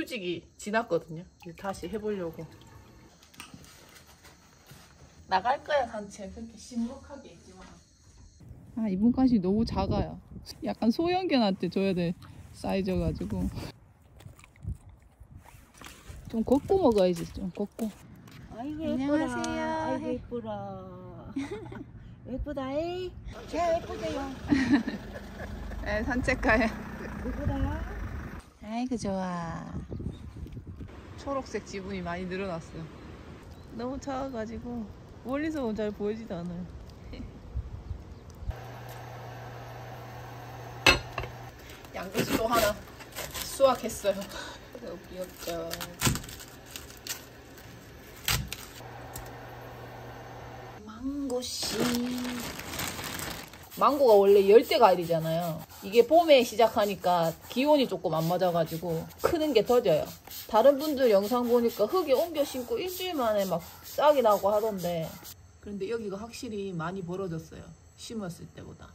휴직이 지났거든요. 다시 해보려고. 나갈 거야 산책. 그렇게 심각하게 있지만. 아, 이번 가시 너무 작아요. 약간 소형견한테 줘야 될 사이즈여가지고. 좀 걷고 먹어야지. 좀 걷고. 아이고 안녕하세요. 아이고 예쁘라. 예쁘다 이. 제 예쁘대요. 네, 산책 가요. 예쁘다. 아이고 좋아. 초록색 지분이 많이 늘어났어요. 너무 작아가지고 멀리서 보면 잘 보이지도 않아요. 양배추도 하나 수확했어요. 너무 귀엽죠. 망고씨. 망고가 원래 열대과일이잖아요. 이게 봄에 시작하니까 기온이 조금 안 맞아가지고 크는 게 더뎌요. 다른 분들 영상 보니까 흙에 옮겨 심고 일주일 만에 막 싹이 나고 하던데, 그런데 여기가 확실히 많이 벌어졌어요. 심었을 때보다.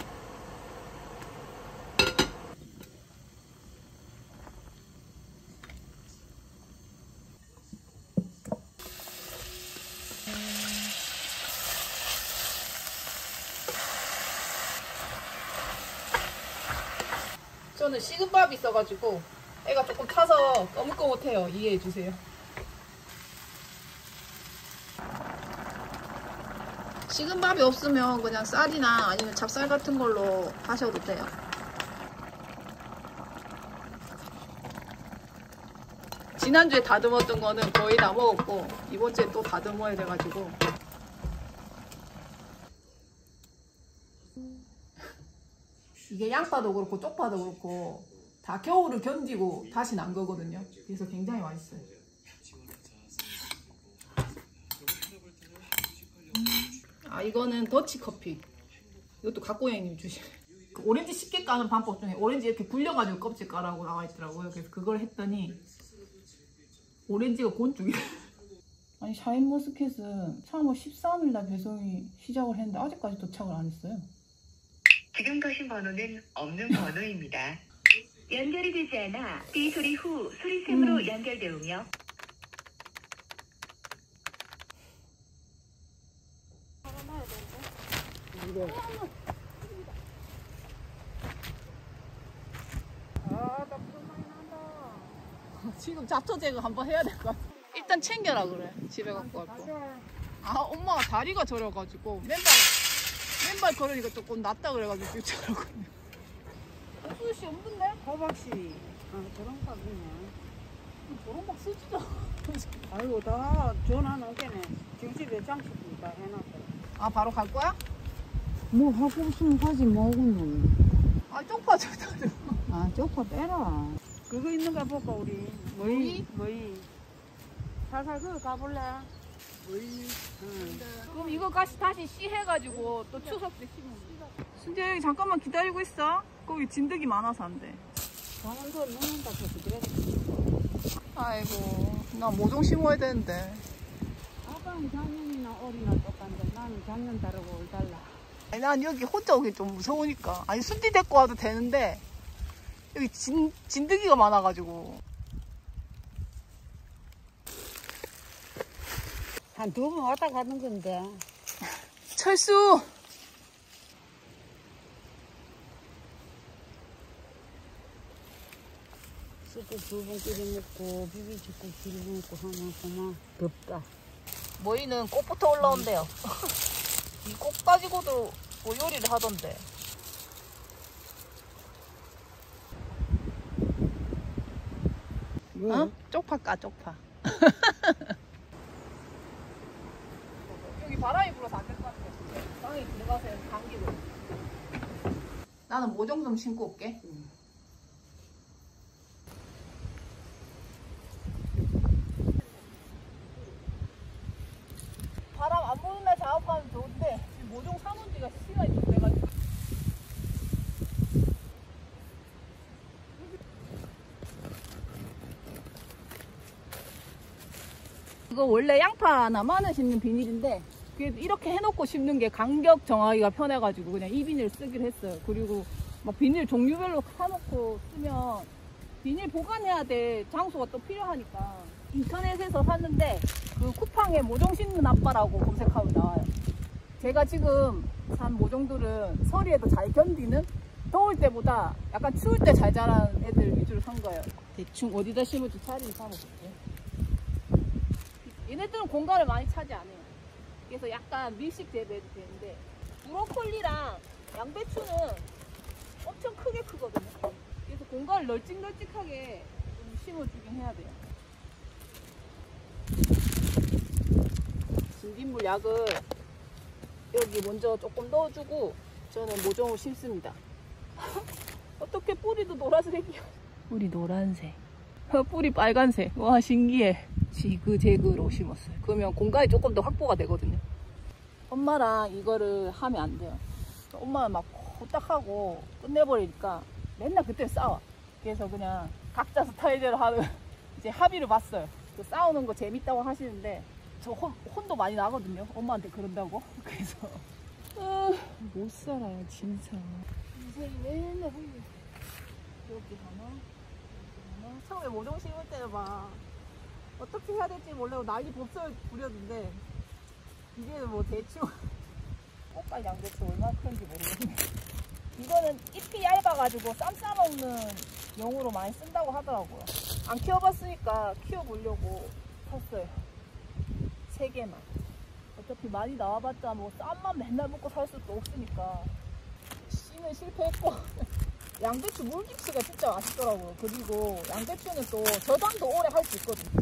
저는 식은 밥이 있어가지고 애가 조금 타서 거뭇거뭇해요. 이해해주세요. 식은 밥이 없으면 그냥 쌀이나 아니면 찹쌀 같은 걸로 하셔도 돼요. 지난주에 다듬었던 거는 거의 다 먹었고 이번 주에 또 다듬어야 돼가지고. 이게 양파도 그렇고 쪽파도 그렇고 다 겨울을 견디고 다시 난 거거든요. 그래서 굉장히 맛있어요. 아, 이거는 더치커피. 이것도 각고양이님이 주신. 그 오렌지 쉽게 까는 방법 중에 오렌지 이렇게 굴려가지고 껍질 까라고 나와 있더라고요. 그래서 그걸 했더니 오렌지가 곤충이. 아니, 샤인머스켓은 3월 13일날 배송이 시작을 했는데 아직까지 도착을 안 했어요. 지금 거신 번호는 없는 번호입니다. 연결이 되지 않아 삐 소리 후 소리샘으로 연결되오며 지금 잡초 제거 한번 해야 될 것 같아. 일단 챙겨라 그래. 집에 갖고 갈 거. 아, 엄마가 다리가 저려가지고 맨발 걸으니까 조금 낫다 그래가지고 뛰더라고요. 옥수씨 없는데? 호박씨. 저런 밥 있네. 저런 막 쓰지도 않아. 아이고 다 전화 놓게네. 지금 집에 장식 다 해놨어. 아, 바로 갈 거야? 뭐 하고 없으면 가지 뭐하겠노. 아, 쪽파 저기다. 아 쪽파 빼라. 그거 있는가 볼까 우리. 뭐이. 살살 그거 가볼래? 뭐이. 응. 그럼 이거 다시 씨해가지고 또 추석 때 심으면 돼. 순재 여기 잠깐만 기다리고 있어. 거기 진드기 많아서 안 돼. 가는 거 먹는다 해서 그래. 아이고, 나 모종 심어야 되는데. 아빠는 작년이나 올이나 똑같은데 나는 작년 다르고 올 달라. 아니, 난 여기 혼자 오기 좀 무서우니까. 아니, 순디 데리고 와도 되는데 여기 진드기가 많아가지고. 한 2번 왔다 가는 건데. 철수! 쑥국 2번 끓여 먹고 비빔국국 끓여 먹고 하면 그만 덥다. 모이는 꽃부터 올라온대요. 이 꽃 가지고도 뭐 요리를 하던데. 어? 쪽파 까, 쪽파. 여기 바람이 불어서 안 될 것 같아. 방에 들어가세요. 감기고. 나는 모종 좀 신고 올게. 바람 안 부는 날 작업하면 좋은데 모종 사놓은 지가 시간이 좀 돼가지고. 이거 원래 양파나 마늘 심는 비닐인데 그래도 이렇게 해놓고 심는 게 간격 정하기가 편해가지고 그냥 이 비닐 쓰기로 했어요. 그리고 막 비닐 종류별로 사놓고 쓰면 비닐 보관해야 될 장소가 또 필요하니까 인터넷에서 샀는데 그 쿠팡에 모종 심는 아빠라고 검색하면 나와요. 제가 지금 산 모종들은 서리에도 잘 견디는 더울 때보다 약간 추울 때 잘 자라는 애들 위주로 산 거예요. 대충 어디다 심을지 자리를 잡아볼게요. 얘네들은 공간을 많이 차지 안 해요. 그래서 약간 밀식 재배도 되는데 브로콜리랑 양배추는 엄청 크게 크거든요. 그래서 공간을 널찍널찍하게 좀 심어주긴 해야 돼요. 진딧물 약을 여기 먼저 조금 넣어주고 저는 모종을 심습니다. 어떻게 뿌리도 노란색이야. 뿌리 노란색, 뿌리 빨간색. 와 신기해. 지그재그로 심었어요. 그러면 공간이 조금 더 확보가 되거든요. 엄마랑 이거를 하면 안 돼요. 엄마는 막 호딱하고 끝내버리니까 맨날 그때 싸워. 그래서 그냥 각자 스타일대로 하는 이제 합의를 봤어요. 그 싸우는 거 재밌다고 하시는데 저 혼도 많이 나거든요. 엄마한테 그런다고. 그래서 못 살아요 진짜. 인생이 맨날 흘려. 여기 하나, 여기 하나. 처음에 모종 심을 때는 막 어떻게 해야 될지 몰라고 난리 법석을 부렸는데 이게 뭐 대충 꽃갈 양배추 얼마나 큰지 모르겠네. 이거는 잎이 얇아가지고 쌈 싸먹는 용으로 많이 쓴다고 하더라고요. 안 키워봤으니까 키워보려고 샀어요. 3개만. 어차피 많이 나와봤자 뭐 쌈만 맨날 먹고 살 수도 없으니까 씨는 실패했고 양배추 물김치가 진짜 맛있더라고요. 그리고 양배추는 또 저장도 오래 할 수 있거든요.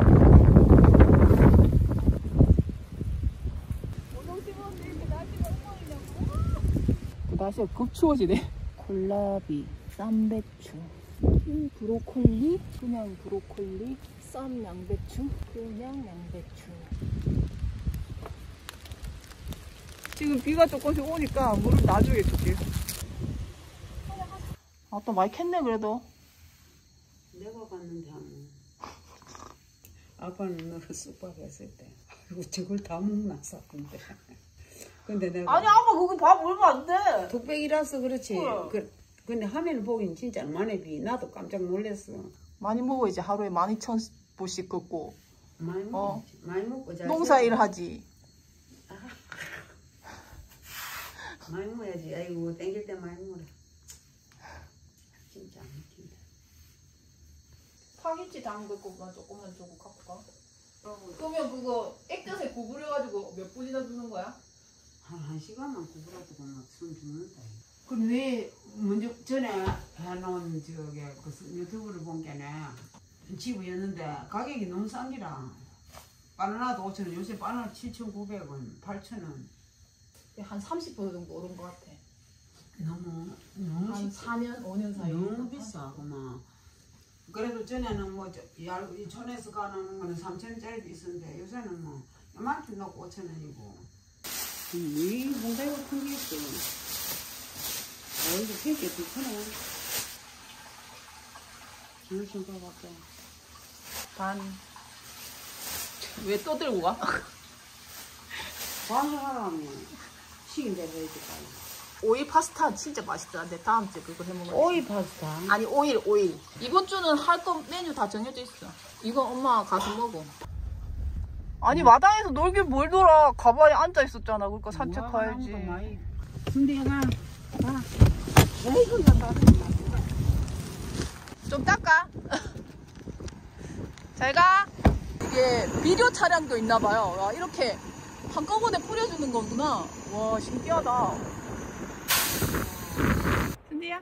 날씨가 급 추워지네. 콜라비, 쌈배추, 브로콜리, 그냥 브로콜리, 쌈 양배추, 그냥 양배추. 지금 비가 조금씩 오니까 물을 나중에 줄게요. 아, 또 많이 캤네 그래도. 내가 갔는데 하면 아빠는 너를 쑥밥 했을 때 아이고 저걸 다 먹나 쌌는데 근데 내가 아니 아빠 그거 밥 얼마 안 돼. 독백이라서 그렇지. 근데 화면을 보긴 진짜 얼마나 비. 나도 깜짝 놀랐어. 많이 먹어야지. 하루에 12,000보씩 걷고 많이 먹지. 많이 먹고 잘 농사일 하지. 많이 먹어야지. 아이고 땡길 때 많이 먹어라. 진짜 안 먹힌다. 파김치 담글 거만 조금만 주고 갖고 가. 그러면 그거 액젓에 구부려가지고 몇 분이나 두는 거야? 한 시간만 구부러두고 막 손 죽는다. 그럼 왜 먼저 전에 해놓은 저기 그 유튜브를 본 게네 집이었는데 가격이 너무 싼 기라. 바나나도 5,000원, 요새 바나나 7,900원, 8,000원. 한 30% 정도 오른 것 같아. 너무 한 4년, 5년 사이. 너무 비싸고 막. 그래도 전에는 뭐 이 촌에서 가는 거는 3,000원짜리도 있었는데 요새는 뭐 요만큼 넣고 5,000원이고. 왜 봉다리가 큰 게 있어? 이거 폐기가 더 크네. 정신 가봤다. 반. 왜 또 들고 가? 반성하라면 식인 대로 해야지. 오일 파스타 진짜 맛있다. 내 다음 주에 그거 해먹으면. 오이 파스타? 아니 오일. 이번 주는 할 거 메뉴 다 정해져 있어. 이거 엄마 가서 먹어. 아니 마당에서 놀길 뭘 돌아. 가방에 앉아 있었잖아. 그러니까 산책 가야지. 근데 얘가 봐. 좀 닦아. 잘 가. 이게 비료 차량도 있나 봐요. 와, 이렇게 한꺼번에 뿌려주는 거구나. 와 신기하다. 순디야.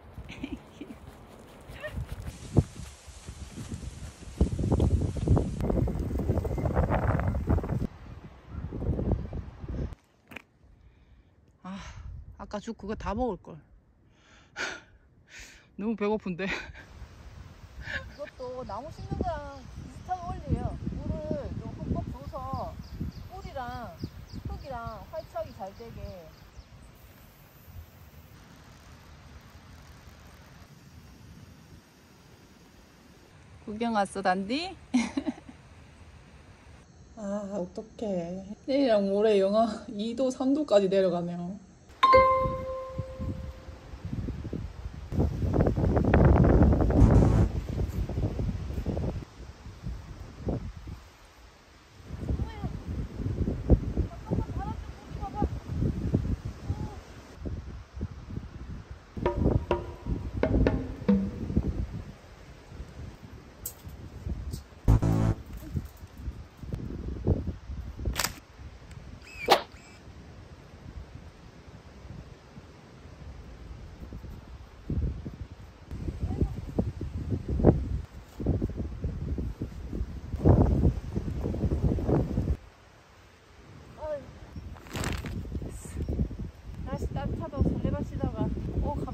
아까 죽 그거 다 먹을걸. 너무 배고픈데. 이것도 나무 심는 거랑 비슷한 원리예요. 물을 좀 흠뻑 줘서 뿌리랑 흙이랑 활착이 잘 되게. 구경 왔어 단디? 아 어떡해. 내일이랑 모레 영하 2도 3도까지 내려가네요.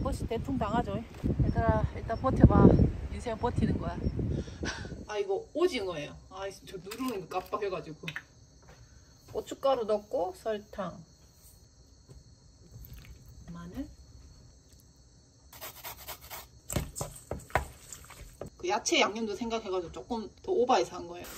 번씩 대충 당하죠. 얘들아 일단 버텨봐. 인생 버티는 거야. 아 이거 오징어예요. 아 저 누르는 거 깜빡해가지고. 고춧가루 넣고 설탕, 마늘, 그 야채 양념도 생각해가지고 조금 더 오버해서 한 거예요.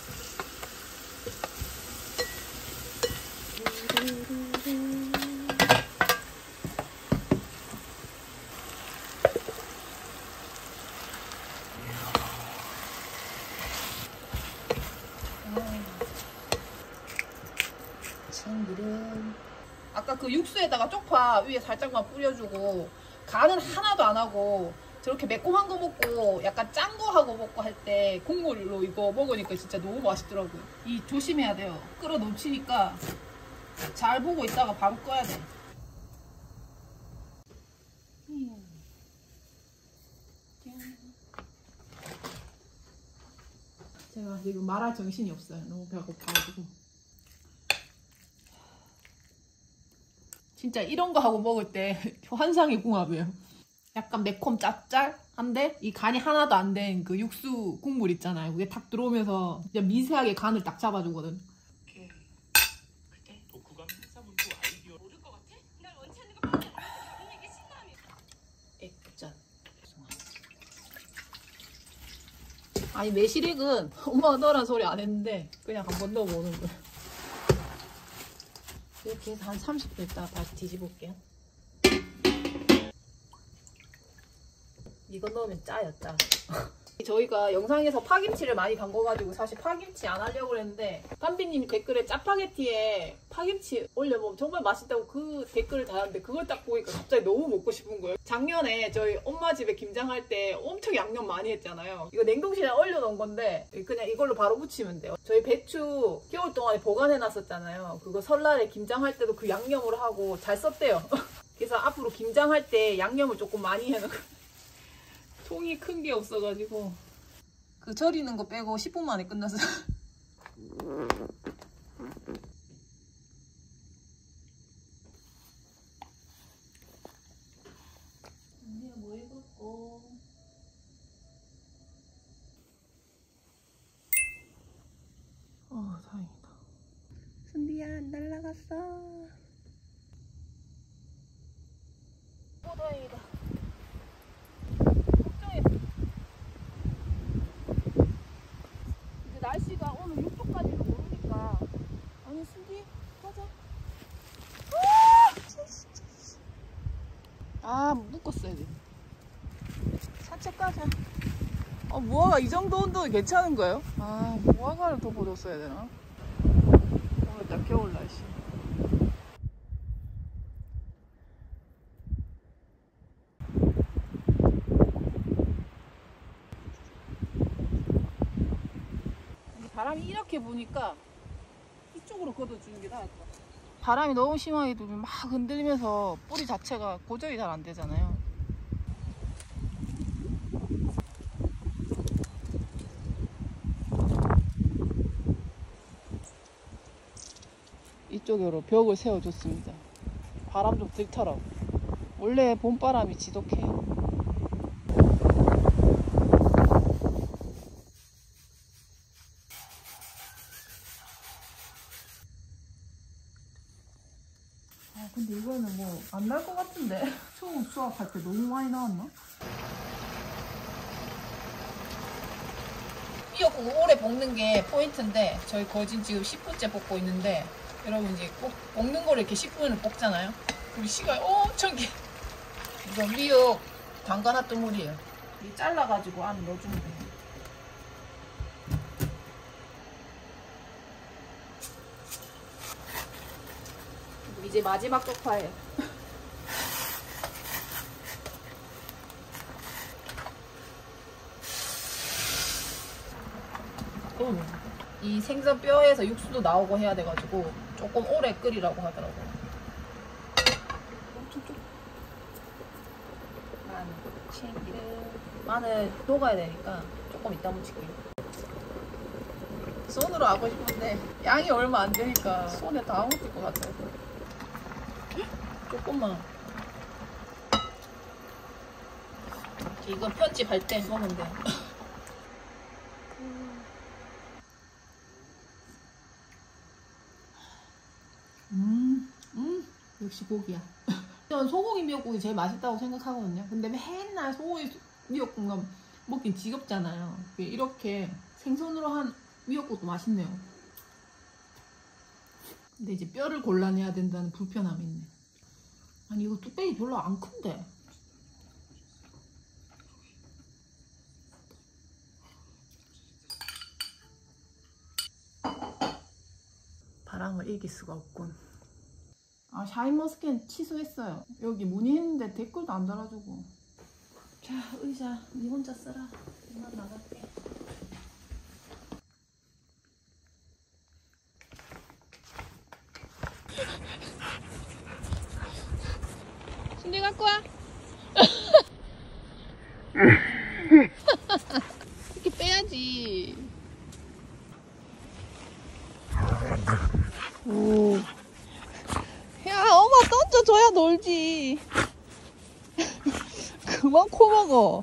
참기름. 아까 그 육수에다가 쪽파 위에 살짝만 뿌려주고 간은 하나도 안 하고 저렇게 매콤한 거 먹고 약간 짠 거 하고 먹고 할 때 국물로 이거 먹으니까 진짜 너무 맛있더라고요. 이 조심해야 돼요. 끓어 넘치니까 잘 보고 있다가 바로 꺼야 돼. 제가 지금 말할 정신이 없어요. 너무 배고파가지고. 진짜 이런 거 하고 먹을 때 환상의 궁합이에요. 약간 매콤 짭짤한데 이 간이 하나도 안 된 그 육수 국물 있잖아요. 그게 탁 들어오면서 진짜 미세하게 간을 딱 잡아주거든. 액젓. 아니 매실액은 엄마가 넣으라는 소리 안 했는데 그냥 한번 넣어보는 거예요. 이렇게 해서 한 30분 있다가 다시 뒤집어볼게요. 이거 넣으면 짜요, 짜. 저희가 영상에서 파김치를 많이 담궈가지고 사실 파김치 안 하려고 했는데 담비님이 댓글에 짜파게티에 파김치 올려보면 정말 맛있다고 그 댓글을 달았는데 그걸 딱 보니까 갑자기 너무 먹고 싶은 거예요. 작년에 저희 엄마 집에 김장할 때 엄청 양념 많이 했잖아요. 이거 냉동실에 얼려놓은 건데 그냥 이걸로 바로 무치면 돼요. 저희 배추 겨울 동안에 보관해놨었잖아요. 그거 설날에 김장할 때도 그 양념으로 하고 잘 썼대요. 그래서 앞으로 김장할 때 양념을 조금 많이 해놓고 통이 큰 게 없어가지고 그 절이는 거 빼고 10분 만에 끝났어요. 언니가 뭐 읽었고 다행이다. 순비야 안 날라갔어. 다행이다. 날씨가 오늘 6도까지도 모르니까. 아니 순비 가자. 아 묶었어야 돼. 산책 가자. 무화과 이 정도 온도는 괜찮은 거예요? 무화과를 더 버렸어야 되나? 오늘 딱 겨울 날씨. 바람이 이렇게 부니까 이쪽으로 걷어주는 게 나을 것 같아. 바람이 너무 심하게 불면 막 흔들리면서 뿌리 자체가 고정이 잘 안 되잖아요. 이쪽으로 벽을 세워줬습니다. 바람 좀 들더라고. 원래 봄바람이 지독해요. 근데 이거는 뭐 안 날 것 같은데? 처음 수확할 때 너무 많이 나왔나? 미역국 오래 볶는 게 포인트인데 저희 거진 지금 10분째 볶고 있는데 여러분 이제 꼭 볶는 거를 이렇게 10분을 볶잖아요. 그리고 시간이 엄청 길. 이거 미역 담가놨던 물이에요. 이 잘라가지고 안에 넣어주면 돼요. 이제 마지막 쪽파예요. 이 생선 뼈에서 육수도 나오고 해야 돼가지고 조금 오래 끓이라고 하더라고요. 엄청 좀. 마늘, 참기름. 마늘 녹아야 되니까 조금 이따 묻힐게요. 손으로 하고 싶은데 양이 얼마 안 되니까 손에 다 묻힐 것 같아요. 조금만. 이건 편집할 때 먹으면 돼. 역시 고기야. 저는 소고기 미역국이 제일 맛있다고 생각하거든요. 근데 맨날 소고기 미역국만 먹긴 지겹잖아요. 이렇게 생선으로 한 미역국도 맛있네요. 근데 이제 뼈를 골라내야 된다는 불편함이 있네. 아니 이거 뚝배기 별로 안 큰데. 바람을 이길 수가 없군. 아, 샤인머스켓 취소했어요. 여기 문의했는데 댓글도 안 달아주고. 자, 의자 니 혼자 써라. 엄마 나갈게. 순대 갖고 와. 이렇게 빼야지. 오. 야, 엄마 던져줘야 놀지. 그만 코 먹어.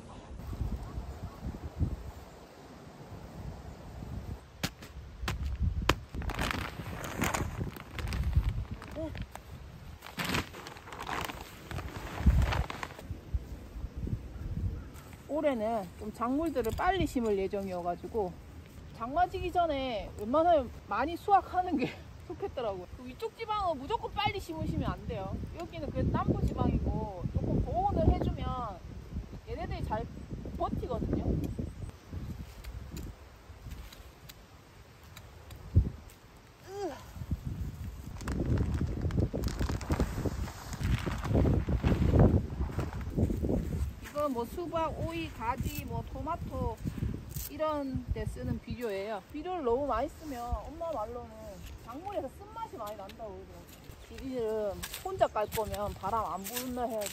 올해는 좀 작물들을 빨리 심을 예정이어가지고 장마지기 전에 웬만하면 많이 수확하는 게 좋겠더라고요. 위쪽 지방은 무조건 빨리 심으시면 안 돼요. 여기는 그래도 남부 지방이고 조금 보온을 해주면 얘네들이 잘 버티거든요. 이건 뭐 수박, 오이, 가지, 뭐 토마토 이런 데 쓰는 비료예요. 비료를 너무 많이 쓰면 엄마 말로는 작물에서 쓴맛이 많이 난다고 그러더라고요. 비닐은 혼자 깔 거면 바람 안 부는 날 해야 돼.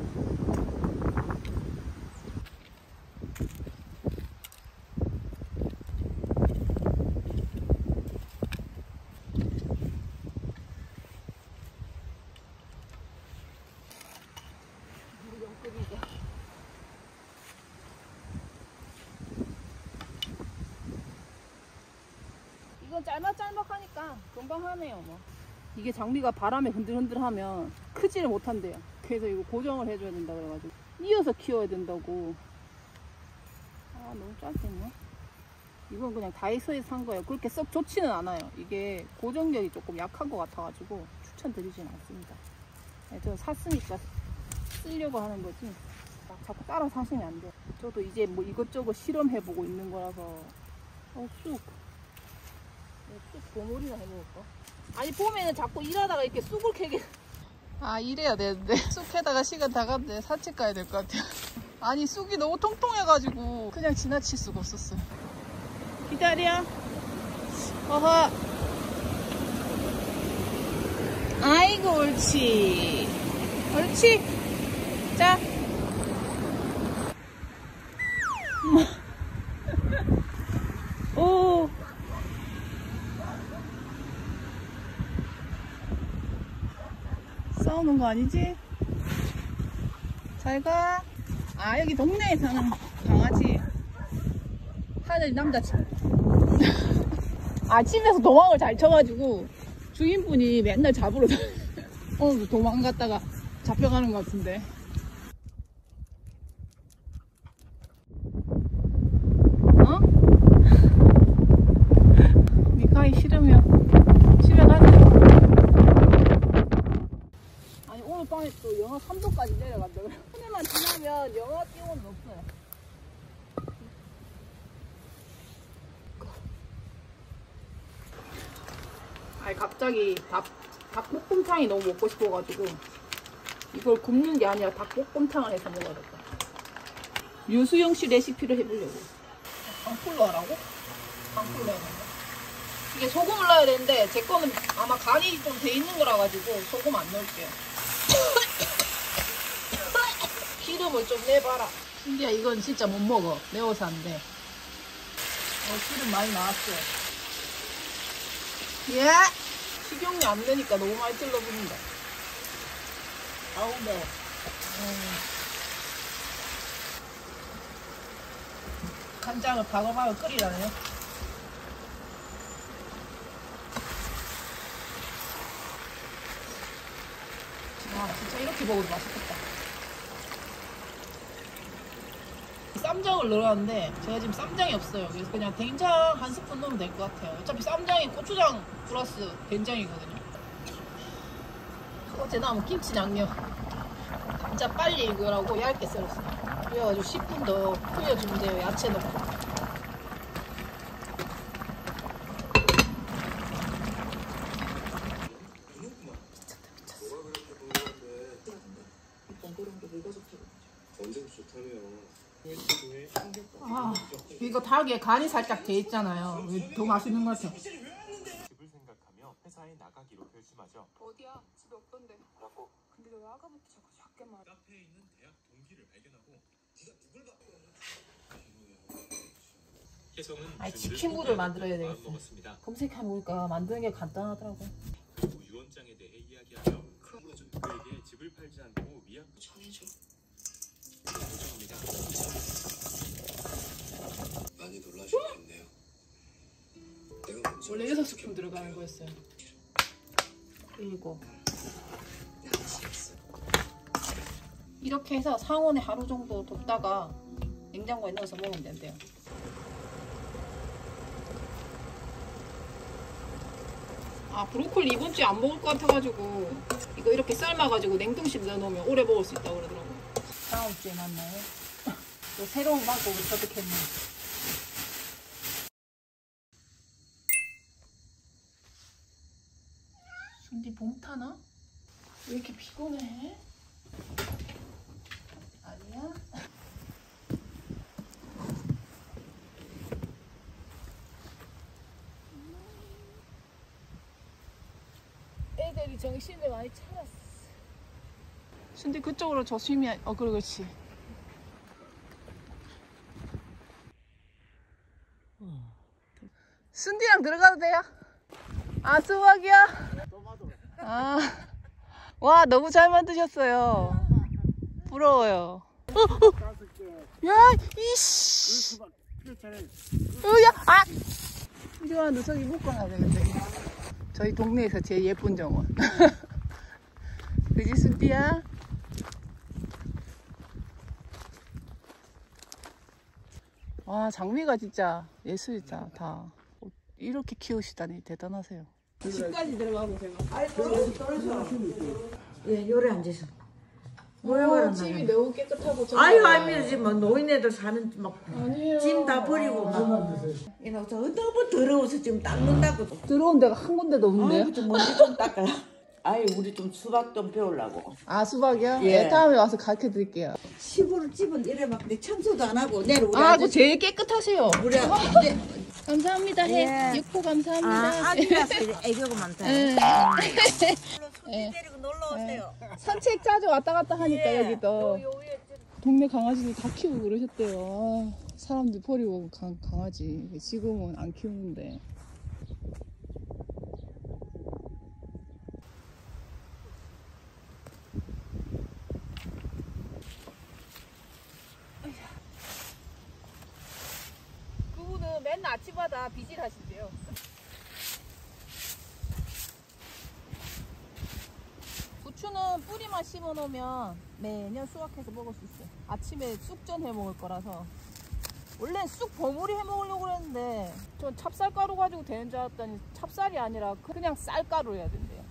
이건 짤막짤막하니까 금방 하네요. 뭐 이게 장비가 바람에 흔들흔들하면 크지를 못한대요. 그래서 이거 고정을 해줘야 된다 그래가지고 이어서 키워야 된다고. 아, 너무 짧겠네. 이건 그냥 다이소에서 산 거예요. 그렇게 썩 좋지는 않아요. 이게 고정력이 조금 약한 것 같아가지고 추천드리진 않습니다. 네, 저 샀으니까 쓰려고 하는 거지 막 자꾸 따라 사시면 안 돼요. 저도 이제 뭐 이것저것 실험해보고 있는 거라서. 쑥 보물이나 해먹을까? 아니 봄에는 자꾸 일하다가 이렇게 쑥을 캐게. 아, 이래야 되는데 쑥 캐다가 시간 다 갔는데 산책 가야 될 것 같아요. 아니 쑥이 너무 통통해가지고 그냥 지나칠 수가 없었어요. 기다려. 어허. 아이고 옳지. 옳지. 자. 오. 싸우는 거 아니지? 잘 가. 아, 여기 동네에 사는 강아지. 하늘 남자친구. 아, 집에서 도망을 잘 쳐가지고 주인분이 맨날 잡으러 오늘도 도망갔다가 잡혀가는 것 같은데. 어? 미카이 싫으면 집에 가자. 아니 오늘 밤에 또 영하 3도까지 내려간다. 오늘만 지나면 영하 기온은 없어요. 아니 갑자기 닭볶음탕이 너무 먹고 싶어가지고 이걸 굽는 게 아니라 닭볶음탕을 해서 먹어야겠다. 유수영 씨 레시피를 해보려고. 방풀로 하라고? 방풀로 해야 된다. 이게 소금을 넣어야 되는데 제 거는 아마 간이 좀 돼 있는 거라 가지고 소금 안 넣을게요. 기름을 좀 내봐라. 신디야 이건 진짜 못 먹어. 매워서 안 돼. 기름 많이 나왔어. 예? 식용유 안 넣으니까 너무 많이 찔러붙는다. 아우 매워. 간장을 바글바글 끓이라네요. 와 진짜 이렇게 먹어도 맛있겠다. 쌈장을 넣었는데 제가 지금 쌈장이 없어요. 그래서 그냥 된장 한 스푼 넣으면 될 것 같아요. 어차피 쌈장이 고추장 플러스 된장이거든요. 어제 나무 김치 양념 진짜 빨리 익으라고 얇게 썰었어요. 그래가지고 10분 더 끓여주면 돼요. 야채 넣고. 아, 이거 닭에 간이 살짝 돼 있잖아요. 더 맛있는 것 같아요. 집을 생각하며 회사에 나가기로 결심하죠. 어디야? 집에 없던데. 라고? 근데 왜 아까부터 자꾸 작게 말해? 카페에 있는 대학 동기를 발견하고 네가 누굴 봐? 혜성은 아니, 치킨무를 만들어야 되겠어. 먹었습니다. 검색해보니까 만드는 게 간단하더라고. 그리고 유언장에 대해 이야기하며 그에게 집을 팔지 않고 위약 정해줘. 요청합니다. 많이 놀라셨겠네요. 내가 먼저 원래 6스푼 들어가는 거였어요. 그리고 이렇게 해서 상온에 하루 정도 뒀다가 냉장고에 넣어서 먹으면 된대요. 아, 브로콜리 이번 주에 안 먹을 것 같아가지고 이거 이렇게 삶아가지고 냉동실에 넣어놓으면 오래 먹을 수 있다고 그러더라고요. 다음 주에 만나요. 또 새로운 방법을 터득했네. 근데 봄 타나? 왜 이렇게 피곤해? 아니야? 애들이 정신을 많이 차렸어. 순디 그쪽으로 조심히 그렇지. 순디랑 들어가도 돼요? 아, 수박이야? 아, 와, 너무 잘 만드셨어요. 부러워요. 야, 이씨. 야, 아! 이리와, 너 저기 묶어놔야 되는데. 저희 동네에서 제일 예쁜 정원. 그지, 순디야? 와, 장미가 진짜 예술이다, 다. 이렇게 키우시다니 대단하세요. 집까지 들어가고 제가. 예, 요래 앉아서. 집이 너무 깨끗하고. 아유, 아닙니다. 지금 막 노인네들 사는 막 아니에요. 짐 다 버리고 막. 이거 너무 더러워서 지금 닦는다고. 들어온 데가 한 군데도 없는데요? 아이고, 좀 먼지 좀 닦아라. 아유, 우리 좀 수박 좀 배우려고. 아, 수박이요? 예. 네, 다음에 와서 가르쳐 드릴게요. 시골 집은 이래 막 내 청소도 안 하고 내일 우리 아, 그거 제일 깨끗하세요. 우리 감사합니다. 해. 육포 감사합니다. 아기라서 애교가 많다. 네. 손 때리고 놀러 오세요. 산책 자주 왔다 갔다 하니까 여기도 동네 강아지들 다 키우고 그러셨대요. 아, 사람들 버리고 강아지 지금은 안 키우는데. 그분은 맨날 아침마다 비질 하신대요. 부추는 뿌리만 심어놓으면 매년 수확해서 먹을 수 있어요. 아침에 쑥전 해먹을 거라서. 원래 쑥 버무리 해먹으려고 그랬는데 전 찹쌀가루 가지고 되는 줄 알았더니 찹쌀이 아니라 그냥 쌀가루 해야 된대요.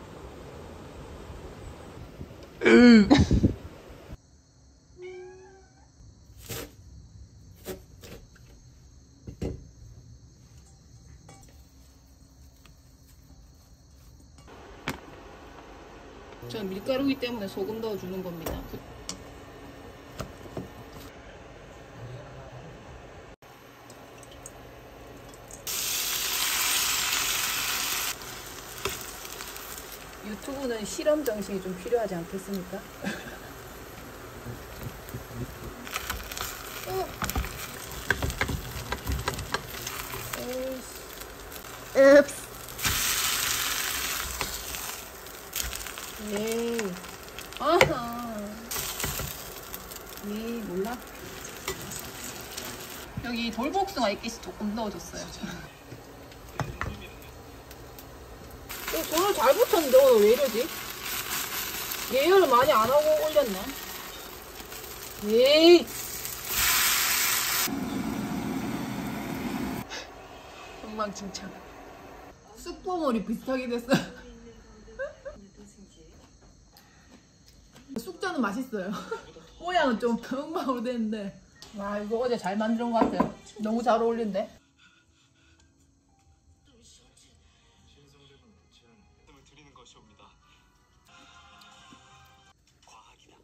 전 밀가루이기 때문에 소금 넣어주는 겁니다. 유튜브는 실험 정신이 좀 필요하지 않겠습니까? 읍스. 에이. 아하. 에이, 몰라. 여기 돌복숭아 액기스 조금 넣어줬어요. 돌을 잘 붙였는데 오늘 왜 이러지? 예열을 많이 안 하고 올렸네. 에이! 엉망진창. 쑥버물이 비슷하게 됐어요. 쑥자는 맛있어요. 모양은 좀 엉망으로 됐는데. 와, 이거 어제 잘 만든 것 같아요. 너무 잘 어울린데? 드리는 것이옵니다. 과학이다.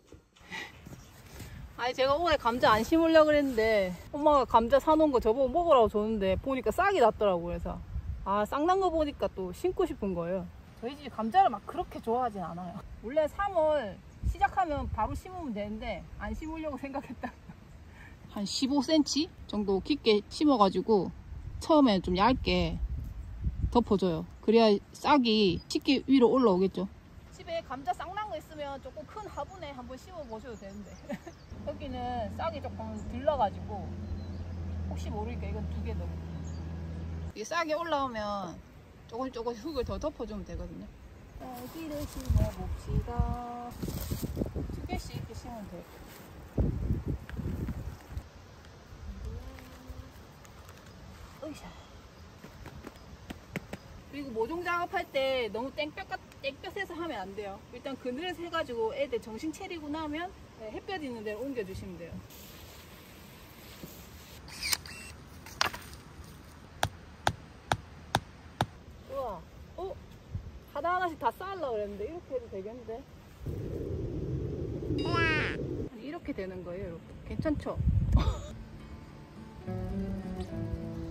아니 제가 오늘 감자 안 심으려고 그랬는데 엄마가 감자 사놓은 거 저보고 먹으라고 줬는데 보니까 싹이 났더라고. 그래서 아, 싹 난 거 보니까 또 심고 싶은 거예요. 저희 집 감자를 막 그렇게 좋아하진 않아요. 원래 3월 시작하면 바로 심으면 되는데 안 심으려고 생각했다. 한 15cm 정도 깊게 심어가지고 처음에 좀 얇게 덮어줘요. 그래야 싹이 쉽게 위로 올라오겠죠. 집에 감자 싹 난 거 있으면 조금 큰 화분에 한번 심어보셔도 되는데 여기는 싹이 조금 들러가지고 혹시 모르니까 이건 2개 넣어. 이게 싹이 올라오면 조금 흙을 더 덮어주면 되거든요. 딸기를 심어봅시다. 2개씩 이렇게 심으면 돼요. 으쌰. 그리고 모종 작업할 때 너무 땡볕에서 하면 안 돼요. 일단 그늘에서 해가지고 애들 정신 차리고 나면 햇볕 있는 데로 옮겨주시면 돼요. 우와, 하나하나씩 다 쌓으려고 그랬는데 이렇게 해도 되겠는데? 이렇게 되는 거예요, 이렇게. 괜찮죠?